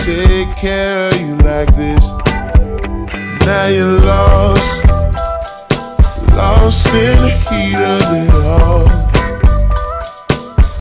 take care of you like this. Now you're lost.